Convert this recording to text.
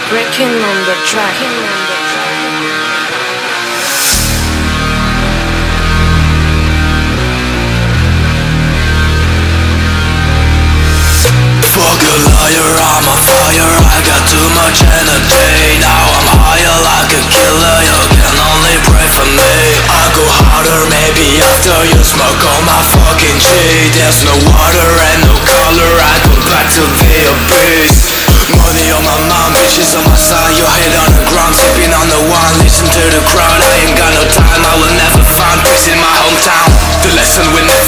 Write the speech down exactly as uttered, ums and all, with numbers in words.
Breaking on the track. Fuck a liar, I'm on fire, I got too much energy. Now I'm higher like a killer, you can only pray for me. I go harder, maybe after you smoke all my fucking shit. There's no water and no color, I go back to the abyss. Money on my mind, bitches on my side, your head on the ground, sipping on the wine, listen to the crowd. I ain't got no time, I will never find peace in my hometown. The lesson we never